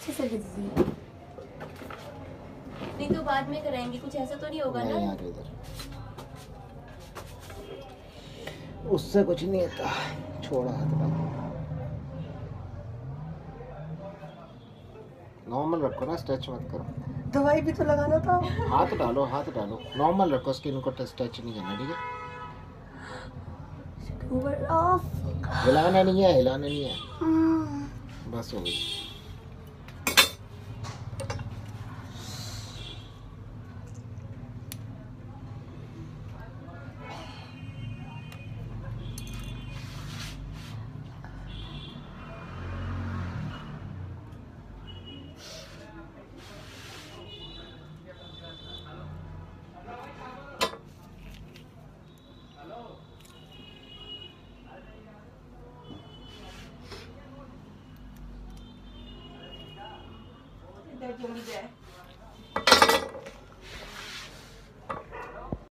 अच्छे से खींच दी। नहीं तो बाद में कराएंगे, कुछ ऐसा तो नहीं होगा ना यार इधर उससे कुछ नहीं होता, छोड़ा हाथ डालो, नॉर्मल रखो ना, स्ट्रेच मत करो। दवाई भी तो लगाना था। हाथ डालो, हाथ डालो, नॉर्मल रखो, स्किन को स्ट्रेच नहीं करना, ठीक है? हिलाना नहीं है, हिलाना नहीं है, बस हो गई। जल्दी जाए।